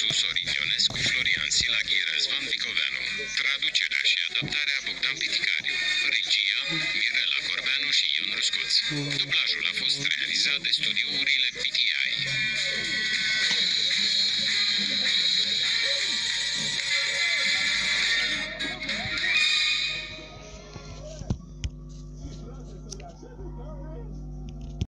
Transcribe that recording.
Sorin Ionescu, Florian Silaghi, Răzvan Vicoveanu. Traducerea și adaptarea Bogdan Piticariu. Regia Mirela Corbeanu și Ion Ruscoț. Dublajul a fost realizat de studiourile